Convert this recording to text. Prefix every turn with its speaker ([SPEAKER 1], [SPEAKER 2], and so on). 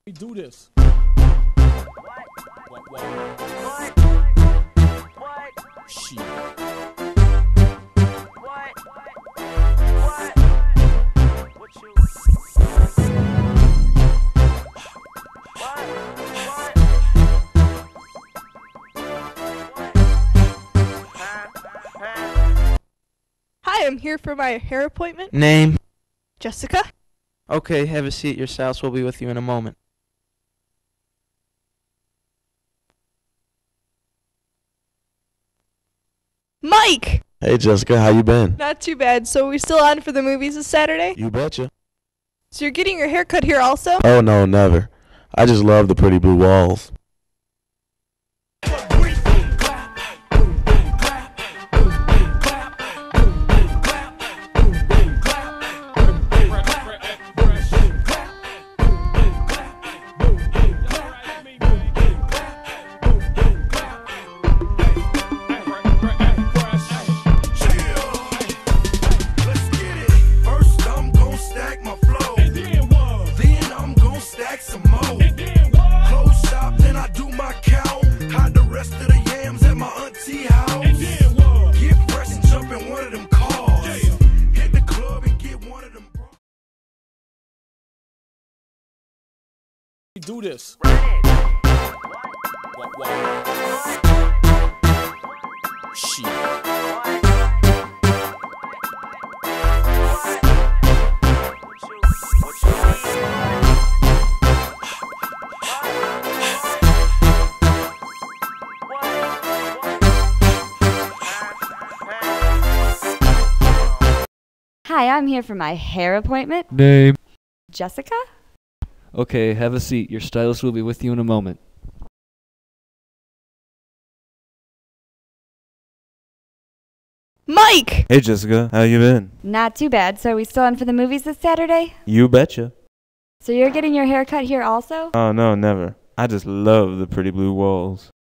[SPEAKER 1] We do this. What? Shit.
[SPEAKER 2] Hi, I'm here for my hair appointment.
[SPEAKER 3] Name?
[SPEAKER 2] Jessica?
[SPEAKER 3] Okay, have a seat. Your stylist will be with you in a moment.
[SPEAKER 2] Mike!
[SPEAKER 4] Hey Jessica, how you been?
[SPEAKER 2] Not too bad. So are we still on for the movies this Saturday?
[SPEAKER 4] You betcha.
[SPEAKER 2] So you're getting your hair cut here also?
[SPEAKER 4] Oh no, never. I just love the pretty blue walls.
[SPEAKER 1] We do this. What? Shit.
[SPEAKER 5] Hi, I'm here for my hair appointment.
[SPEAKER 6] Name?
[SPEAKER 5] Jessica?
[SPEAKER 6] Okay, have a seat. Your stylist will be with you in a moment.
[SPEAKER 2] Mike!
[SPEAKER 7] Hey Jessica, how you been?
[SPEAKER 5] Not too bad. So are we still on for the movies this Saturday?
[SPEAKER 7] You betcha.
[SPEAKER 5] So you're getting your hair cut here also?
[SPEAKER 7] Oh no, never. I just love the pretty blue walls.